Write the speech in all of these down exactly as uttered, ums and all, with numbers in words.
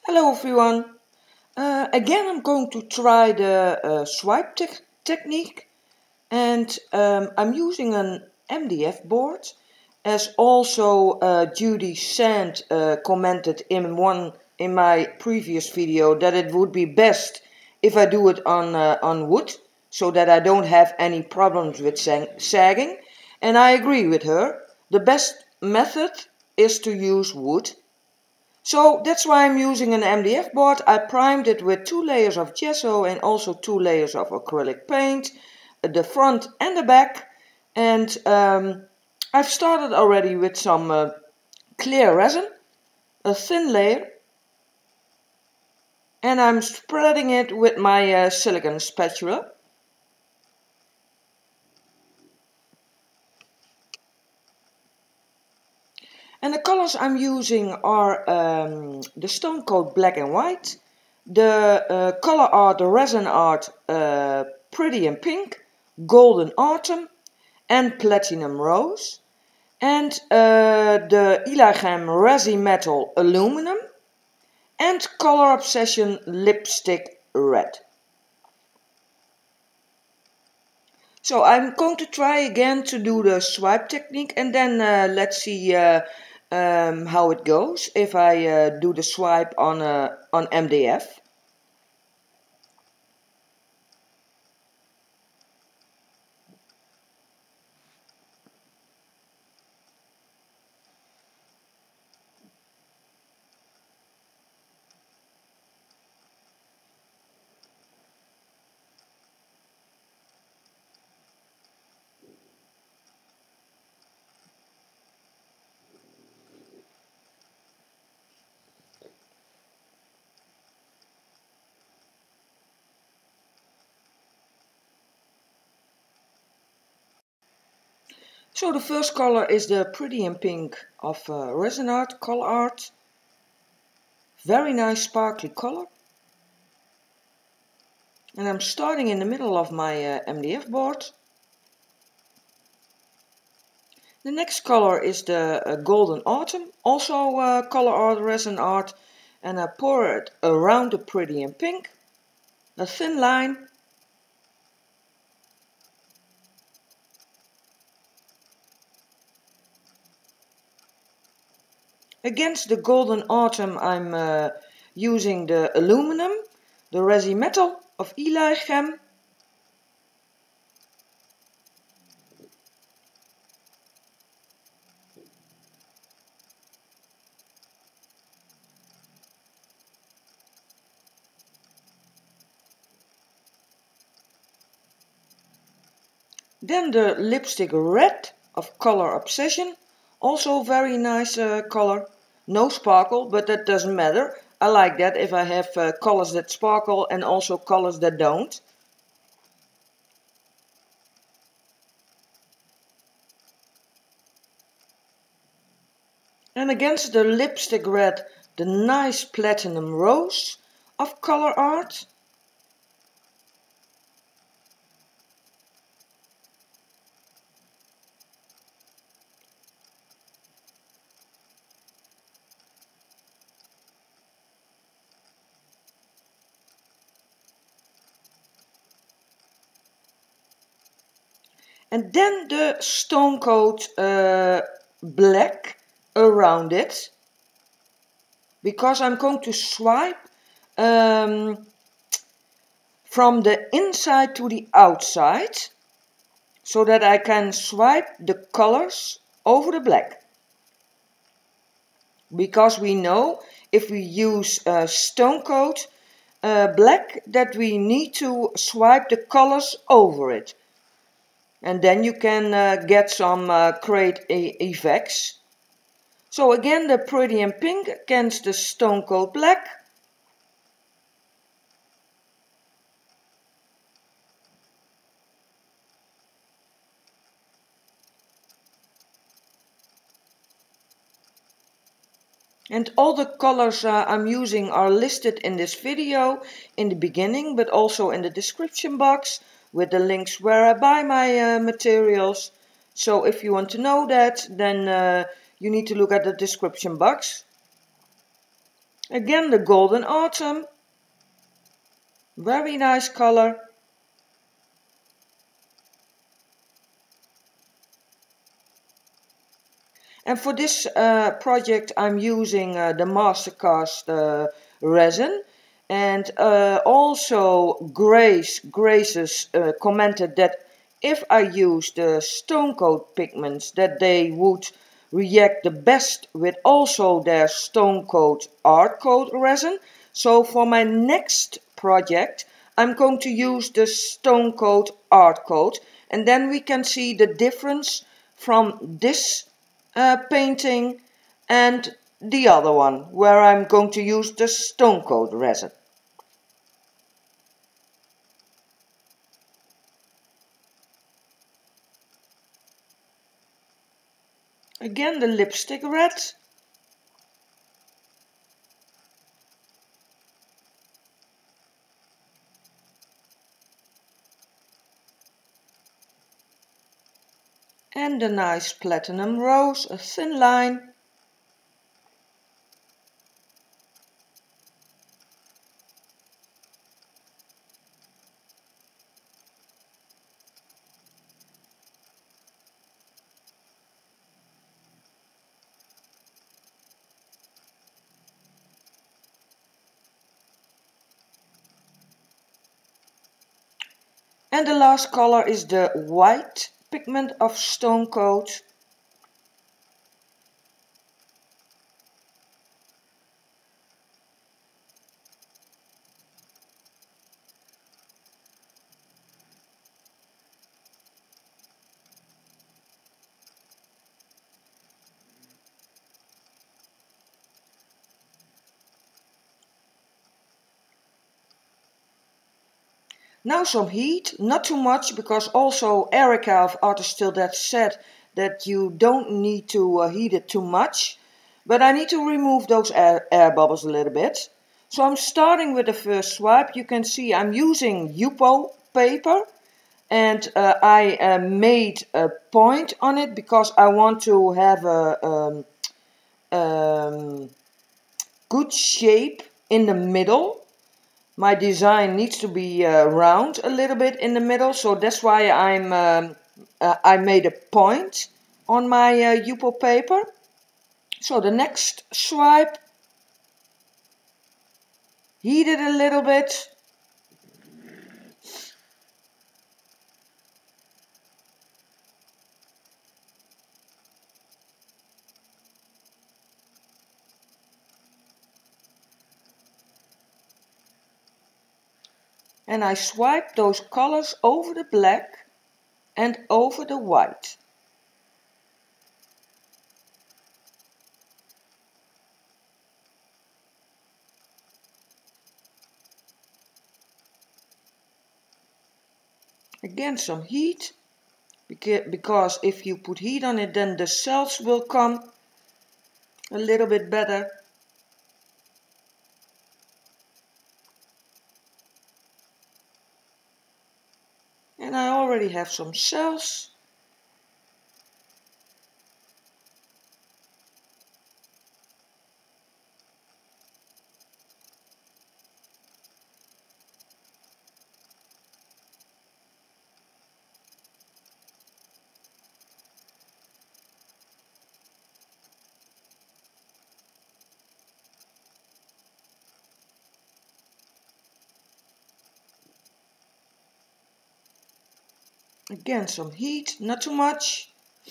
Hello everyone. Uh, again I'm going to try the uh, swipe te technique and um, I'm using an M D F board, as also uh, Judy Sand uh, commented in one in my previous video that it would be best if I do it on, uh, on wood so that I don't have any problems with sagging, and I agree with her. The best method is to use wood. So that's why I'm using an M D F board. I primed it with two layers of gesso and also two layers of acrylic paint, the front and the back. And um, I've started already with some uh, clear resin, a thin layer. And I'm spreading it with my uh, silicone spatula. And the colors I'm using are um, the Stone Coat Black and White, the uh, color art, the resin art, uh, Pretty in Pink, Golden Autumn and Platinum Rose, and uh, the Eli Gem Resi Metal Aluminum and Color Obsession Lipstick Red. So I'm going to try again to do the swipe technique, and then uh, let's see uh, um, how it goes if I uh, do the swipe on, uh, on M D F. So the first color is the Pretty in Pink of uh, Resin Art, Color Art. Very nice sparkly color. And I'm starting in the middle of my uh, M D F board. The next color is the uh, Golden Autumn, also uh, Color Art, Resin Art. And I pour it around the Pretty in Pink. A thin line. Against the Golden Autumn I'm uh, using the aluminum, the Resi Metal of Eli Gem. Then the Lipstick Red of Color Obsession, also very nice uh, color. No sparkle, but that doesn't matter. I like that if I have uh, colors that sparkle and also colors that don't. And against the Lipstick Red, the nice Platinum Rose of Color Art. And then the Stone Coat uh, Black around it, because I'm going to swipe um, from the inside to the outside, so that I can swipe the colors over the black. Because we know if we use uh, Stone Coat uh, Black that we need to swipe the colors over it. And then you can uh, get some uh, great e effects. So again, the Pretty in Pink against the Stone Coat Black. And all the colors uh, I'm using are listed in this video in the beginning, but also in the description box with the links where I buy my uh, materials. So if you want to know that, then uh, you need to look at the description box. Again the Golden Autumn, very nice color. And for this uh, project I'm using uh, the Mastercast uh, resin. And uh, also Grace, Graces uh, commented that if I use the Stone Coat pigments that they would react the best with also their Stone Coat Art Coat resin. So for my next project I'm going to use the Stone Coat Art Coat, and then we can see the difference from this uh, painting and the other one where I'm going to use the Stone Coat resin. Again the lipstick red. And a nice platinum rose, a thin line. And the last color is the white pigment of Stone Coat. Now some heat, not too much, because also Erica of Artist Still Dead said that you don't need to uh, heat it too much. But I need to remove those air, air bubbles a little bit. So I'm starting with the first swipe. You can see I'm using Yupo paper. And uh, I uh, made a point on it because I want to have a um, um, good shape in the middle. My design needs to be uh, round a little bit in the middle, so that's why I'm um, uh, I made a point on my uh, Yupo paper. So the next swipe, heat it a little bit. And I swipe those colors over the black and over the white. Again some heat, because if you put heat on it then the cells will come a little bit better. And I already have some cells. Again some heat, not too much.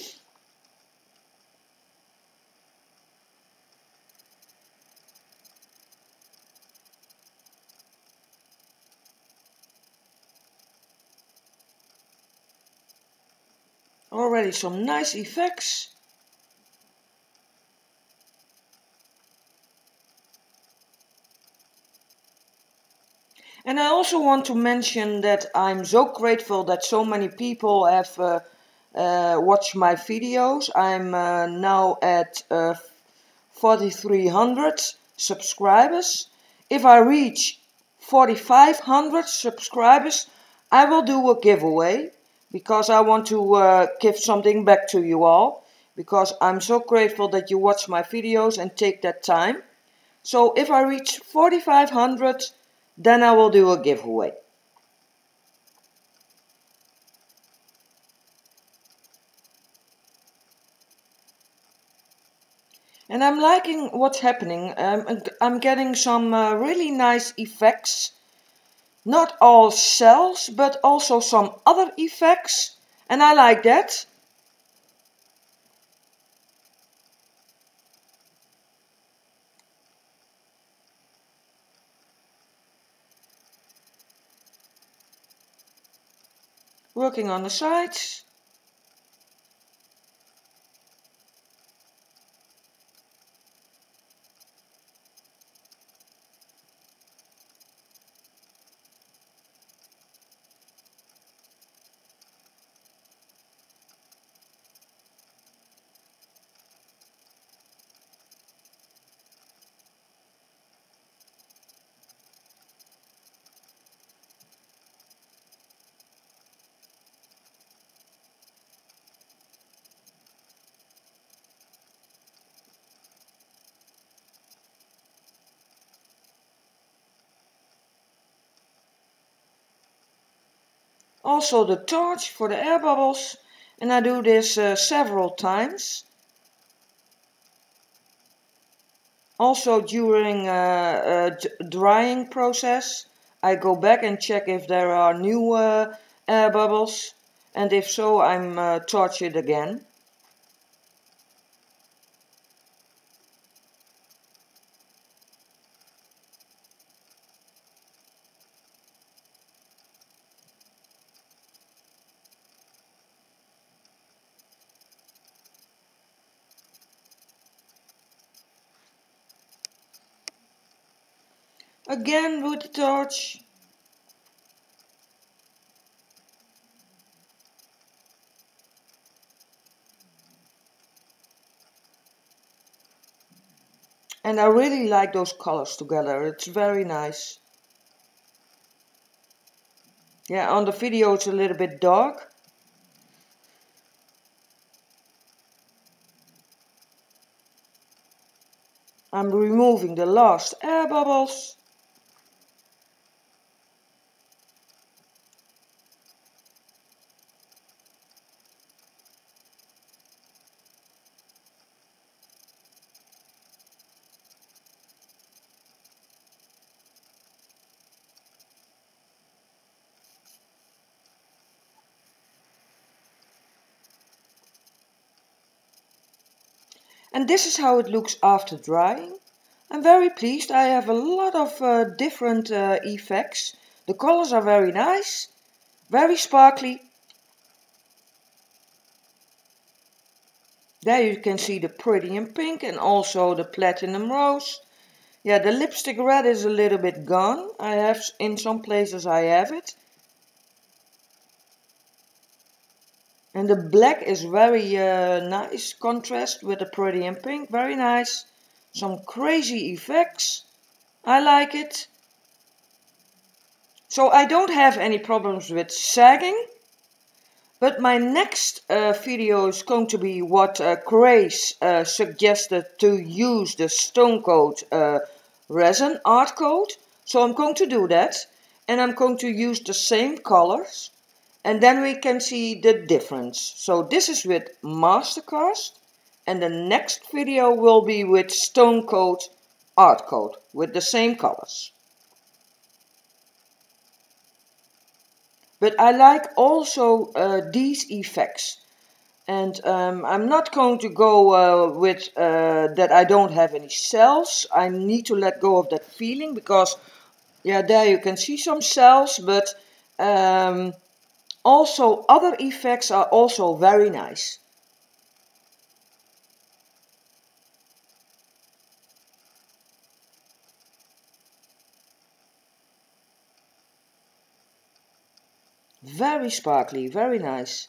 Already some nice effects. And I also want to mention that I'm so grateful that so many people have uh, uh, watched my videos. I'm uh, now at uh, forty-three hundred subscribers. If I reach forty-five hundred subscribers, I will do a giveaway, because I want to uh, give something back to you all, because I'm so grateful that you watch my videos and take that time. So if I reach forty-five hundred, then I will do a giveaway. And I'm liking what's happening. Um, I'm getting some uh, really nice effects. Not all cells, but also some other effects. And I like that. Working on the sides. Also the torch for the air bubbles. And I do this uh, several times. Also during uh, uh, drying process, I go back and check if there are new uh, air bubbles. And if so, I'm uh, torch it again. Again with the torch. And I really like those colors together. It's very nice. Yeah, on the video it's a little bit dark. I'm removing the last air bubbles. And this is how it looks after drying. I'm very pleased. I have a lot of uh, different uh, effects. The colors are very nice, very sparkly. There you can see the pretty in pink and also the platinum rose. Yeah, the lipstick red is a little bit gone. I have, in some places I have it. And the black is very uh, nice contrast with the pretty in pink. Very nice. Some crazy effects. I like it. So I don't have any problems with sagging. But my next uh, video is going to be what uh, Grace uh, suggested to use the Stone Coat uh, resin art coat. So I'm going to do that. And I'm going to use the same colors. And then we can see the difference. So this is with Mastercast. And the next video will be with Stone Coat art coat with the same colors. But I like also uh, these effects. And um, I'm not going to go uh, with uh, that I don't have any cells. I need to let go of that feeling because, yeah, there you can see some cells, but um, also other effects are also very nice. Very sparkly, very nice.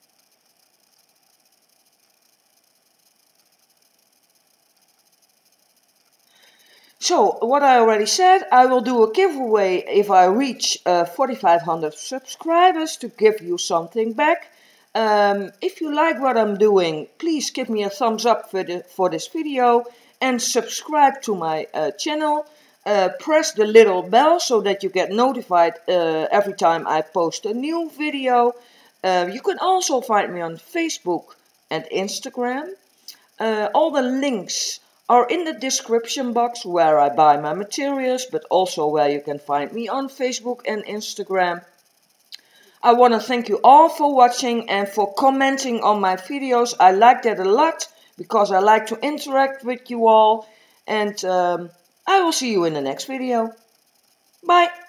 So, what I already said, I will do a giveaway if I reach uh, forty-five hundred subscribers to give you something back. Um, if you like what I'm doing, please give me a thumbs up for, the, for this video. and subscribe to my uh, channel. Uh, press the little bell so that you get notified uh, every time I post a new video. Uh, you can also find me on Facebook and Instagram. Uh, all the links are in the description box where I buy my materials, but also where you can find me on Facebook and Instagram. I want to thank you all for watching and for commenting on my videos. I like that a lot because I like to interact with you all. And um, I will see you in the next video. Bye!